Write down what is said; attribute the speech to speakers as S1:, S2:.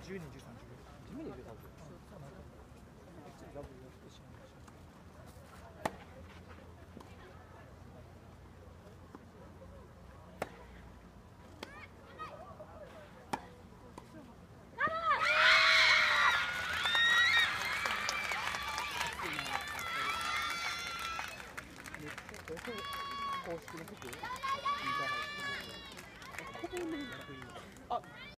S1: 12、13、
S2: 地味に13分。
S1: ダブルをしてしまいました。公式の服？あ